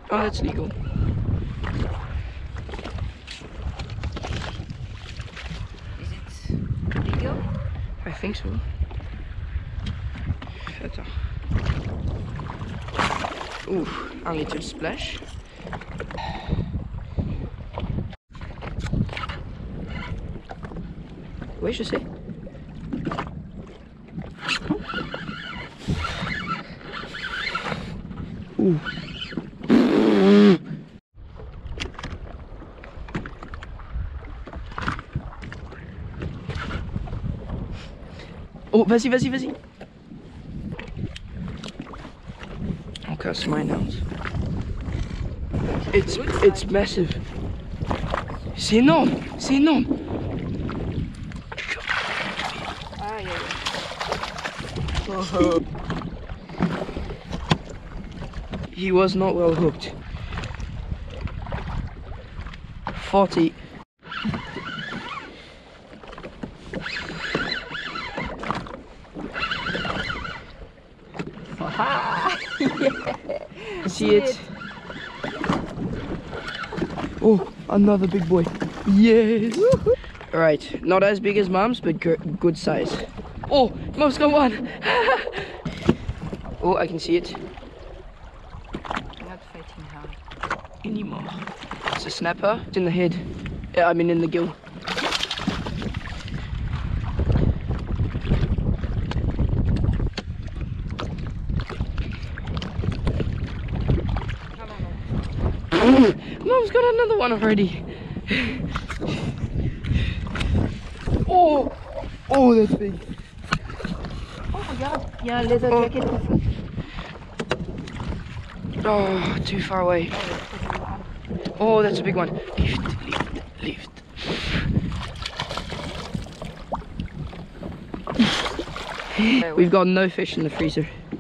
Oh, that's legal. Is it legal? I think so. Attends. Ouh, un little splash. Oui, je sais. Ouh. Oh, vas-y, vas-y, vas-y. I'll curse mine out. It's massive. C'est énorme, c'est énorme. Aïe, aïe, Oh. He was not well hooked. 40. See it? Oh, another big boy. Yes. Alright, not as big as Mom's, but good size. Oh, Mom's got one. Oh, I can see it. not fighting hard. Anymore. It's a snapper. It's in the head. Yeah, I mean in the gill. Mom's got another one already. Oh, oh, that's big. Oh, regarde, il y a un leather jacket au fond. Oh, too far away. Oh, that's a big one. Lift. We've got no fish in the freezer.